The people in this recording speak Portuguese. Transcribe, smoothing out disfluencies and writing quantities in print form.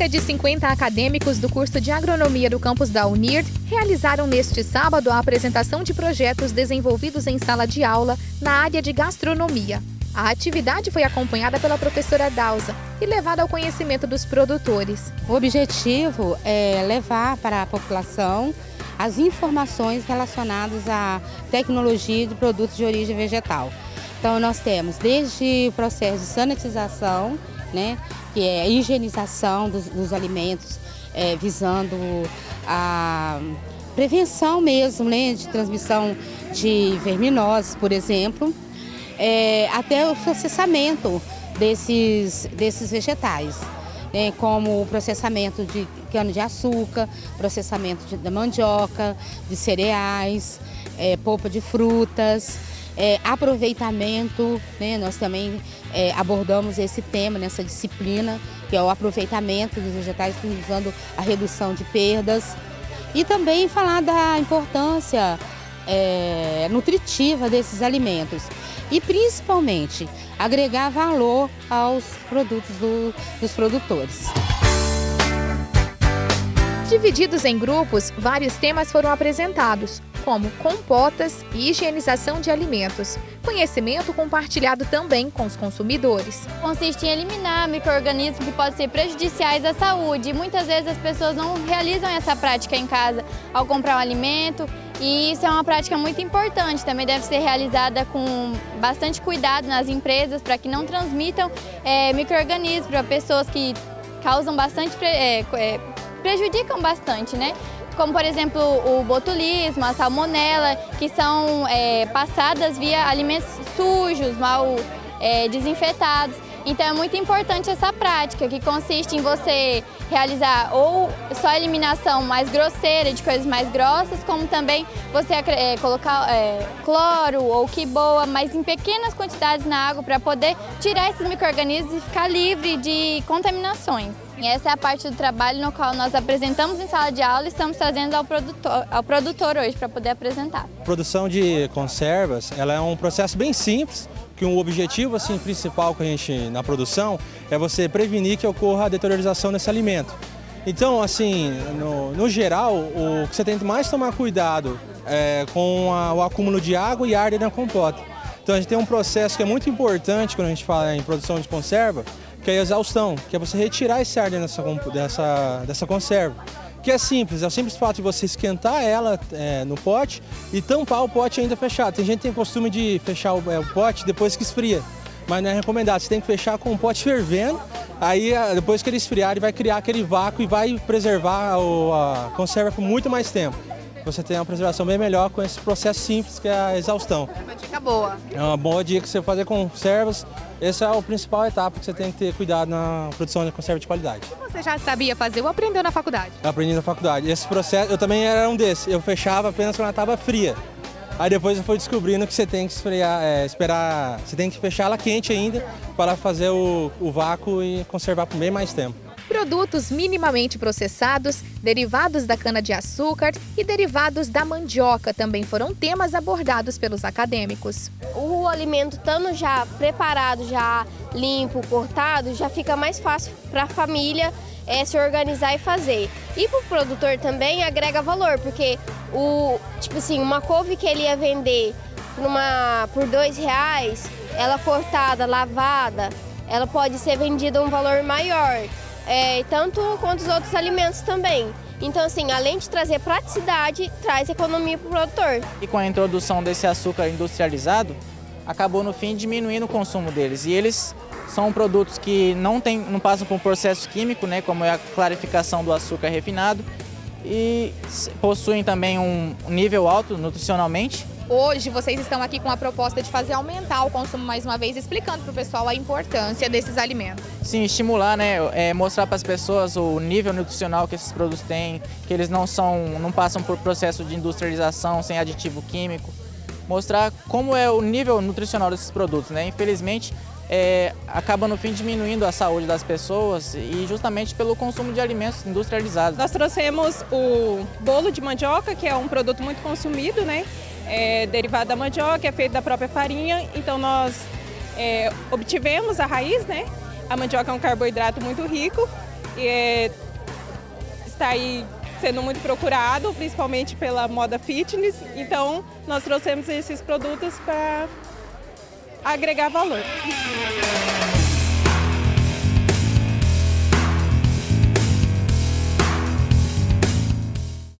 Cerca de 50 acadêmicos do curso de Agronomia do campus da UNIRD realizaram neste sábado a apresentação de projetos desenvolvidos em sala de aula na área de gastronomia. A atividade foi acompanhada pela professora Dalza e levada ao conhecimento dos produtores. O objetivo é levar para a população as informações relacionadas à tecnologia de produtos de origem vegetal. Então nós temos desde o processo de sanitização, né, que é a higienização dos alimentos, visando a prevenção mesmo, né, de transmissão de verminoses, por exemplo, até o processamento desses vegetais, né, como o processamento de cana-de-açúcar, processamento da mandioca, de cereais, polpa de frutas, aproveitamento, né, nós também abordamos esse tema nessa disciplina, que é o aproveitamento dos vegetais, visando a redução de perdas, e também falar da importância nutritiva desses alimentos e principalmente agregar valor aos produtos dos produtores. Divididos em grupos, vários temas foram apresentados, como compotas e higienização de alimentos. Conhecimento compartilhado também com os consumidores. Consiste em eliminar micro-organismos que podem ser prejudiciais à saúde. E muitas vezes as pessoas não realizam essa prática em casa ao comprar um alimento. E isso é uma prática muito importante. Também deve ser realizada com bastante cuidado nas empresas para que não transmitam micro-organismos para pessoas que causam bastante prejudicam bastante, né? Como, por exemplo, o botulismo, a salmonela, que são passadas via alimentos sujos, mal desinfetados. Então é muito importante essa prática, que consiste em você realizar ou só a eliminação mais grosseira de coisas mais grossas, como também você colocar cloro ou quiboa, mas em pequenas quantidades na água para poder tirar esses micro-organismos e ficar livre de contaminações. E essa é a parte do trabalho no qual nós apresentamos em sala de aula e estamos trazendo ao produtor hoje para poder apresentar. A produção de conservas, ela é um processo bem simples, que um objetivo assim, principal que a gente na produção é você prevenir que ocorra a deteriorização desse alimento. Então, assim, no geral, o que você tem que mais tomar cuidado é com o acúmulo de água e ar dentro da compota. Então a gente tem um processo que é muito importante quando a gente fala em produção de conserva, que é a exaustão, que é você retirar esse ar dentro dessa conserva. Que é simples, é o simples fato de você esquentar ela no pote e tampar o pote ainda fechado. Tem gente que tem o costume de fechar o pote depois que esfria, mas não é recomendado, você tem que fechar com o pote fervendo, aí depois que ele esfriar ele vai criar aquele vácuo e vai preservar a conserva por muito mais tempo. Você tem uma preservação bem melhor com esse processo simples que é a exaustão. É uma dica boa. É uma boa dica que você fazer conservas. Essa é a principal etapa que você tem que ter cuidado na produção de conserva de qualidade. Você já sabia fazer ou aprendeu na faculdade? Eu aprendi na faculdade. Esse processo, eu também era um desses. Eu fechava apenas quando ela estava fria. Aí depois eu fui descobrindo que você tem que esperar, você tem que fechar ela quente ainda para fazer o vácuo e conservar por bem mais tempo. Produtos minimamente processados, derivados da cana-de-açúcar e derivados da mandioca também foram temas abordados pelos acadêmicos. O alimento estando já preparado, já limpo, cortado, já fica mais fácil para a família se organizar e fazer. E para o produtor também agrega valor, porque uma couve que ele ia vender por R$2, ela cortada, lavada, ela pode ser vendida a um valor maior. Tanto quanto os outros alimentos também. Então, assim, além de trazer praticidade, traz economia para o produtor. E com a introdução desse açúcar industrializado, acabou no fim diminuindo o consumo deles. E eles são produtos que não passam por um processo químico, né, como é a clarificação do açúcar refinado, e possuem também um nível alto nutricionalmente. Hoje vocês estão aqui com a proposta de fazer aumentar o consumo mais uma vez, explicando para o pessoal a importância desses alimentos. Sim, estimular, né, mostrar para as pessoas o nível nutricional que esses produtos têm, que eles não passam por processo de industrialização sem aditivo químico. Mostrar como é o nível nutricional desses produtos, né? Infelizmente, acaba no fim diminuindo a saúde das pessoas e justamente pelo consumo de alimentos industrializados. Nós trouxemos o bolo de mandioca, que é um produto muito consumido, né? Derivado da mandioca, é feito da própria farinha, então nós obtivemos a raiz, né? A mandioca é um carboidrato muito rico está aí sendo muito procurado, principalmente pela moda fitness. Então, nós trouxemos esses produtos para agregar valor.